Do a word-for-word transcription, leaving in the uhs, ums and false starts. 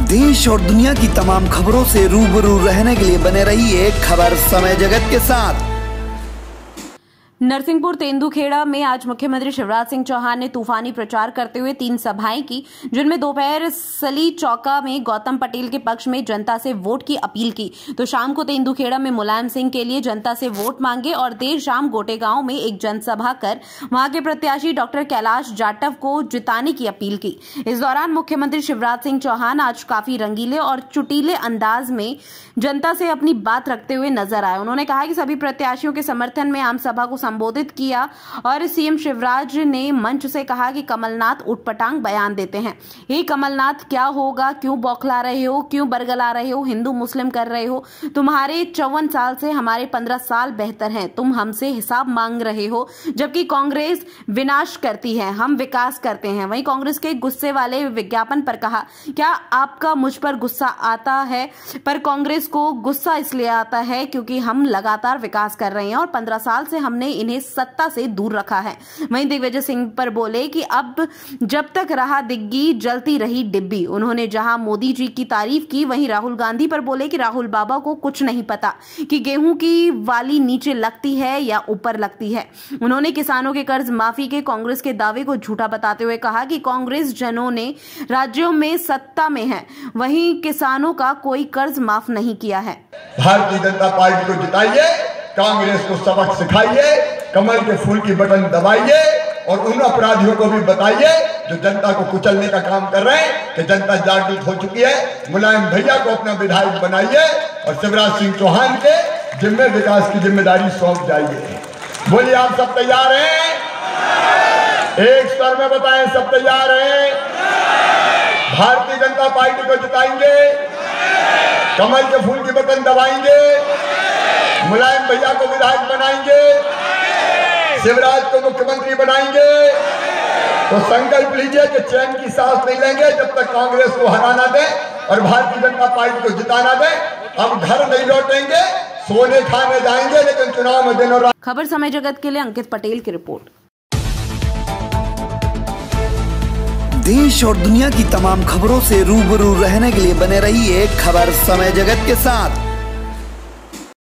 देश और दुनिया की तमाम खबरों से रूबरू रहने के लिए बने रहिए खबर समय जगत के साथ। नरसिंहपुर तेंदुखेड़ा में आज मुख्यमंत्री शिवराज सिंह चौहान ने तूफानी प्रचार करते हुए तीन सभाएं की, जिनमें दोपहर सली चौका में गौतम पटेल के पक्ष में जनता से वोट की अपील की, तो शाम को तेंदुखेड़ा में मुलायम सिंह के लिए जनता से वोट मांगे और देर शाम गोटेगांव में एक जनसभा कर वहां के प्रत्याशी डॉक्टर कैलाश जाटव को जिताने की अपील की। इस दौरान मुख्यमंत्री शिवराज सिंह चौहान आज काफी रंगीले और चुटीले अंदाज में जनता से अपनी बात रखते हुए नजर आए। उन्होंने कहा कि सभी प्रत्याशियों के समर्थन में आम सभा को संबोधित किया और सीएम शिवराज ने मंच से कहा कि कमलनाथ उटपटांग बयान देते हैं। हे कमलनाथ, क्या होगा? क्यों बौखला रहे हो? क्यों बरगला रहे हो? हिंदू मुस्लिम कर रहे हो? तुम्हारे चौवन साल से हमारे पंद्रह साल बेहतर हैं। तुम हमसे हिसाब मांग रहे हो, जबकि कांग्रेस विनाश करती है, हम विकास करते हैं। वहीं कांग्रेस के गुस्से वाले विज्ञापन पर कहा, क्या आपका मुझ पर गुस्सा आता है? पर कांग्रेस को गुस्सा इसलिए आता है क्योंकि हम लगातार विकास कर रहे हैं और पंद्रह साल से हमने इन्हें सत्ता से दूर रखा है। वहीं दिग्विजय सिंह पर बोले कि अब जब तक रहा दिग्गी जलती रही डिब्बी। उन्होंने जहां मोदी जी की तारीफ की, वहीं राहुल गांधी पर बोले कि राहुल बाबा को कुछ नहीं पता कि गेहूं की वाली नीचे लगती है या ऊपर लगती है। उन्होंने किसानों के कर्ज माफी के कांग्रेस के दावे को झूठा बताते हुए कहा कि कांग्रेस जनों ने राज्यों में सत्ता में है, वहीं किसानों का कोई कर्ज माफ नहीं किया है। भारतीय जनता पार्टी को जिताइए, कांग्रेस को सबक सिखाइए, कमल के फूल की बटन दबाइए और उन अपराधियों को भी बताइए जो जनता को कुचलने का काम कर रहे हैं कि जनता जागरूक हो चुकी है। मुलायम भैया को अपना विधायक बनाइए और शिवराज सिंह चौहान के जिम्मे विकास की जिम्मेदारी सौंप जाइए। बोलिए, आप सब तैयार हैं? एक स्वर में बताएं, सब तैयार हैं? भारतीय जनता पार्टी को जिताएंगे, कमल के फूल की बटन दबाएंगे, मुलायम भैया को विधायक बनाएंगे, शिवराज को मुख्यमंत्री बनाएंगे। तो संकल्प लीजिए कि चैन की सांस नहीं लेंगे जब तक कांग्रेस को हराना दे और भारतीय जनता पार्टी को जिताना दे। हम घर नहीं लौटेंगे, सोने खाने जाएंगे, लेकिन चुनाव में दिन और रात। खबर समय जगत के लिए अंकित पटेल की रिपोर्ट। देश और दुनिया की तमाम खबरों से रूबरू रहने के लिए बने रहिए खबर समय जगत के साथ।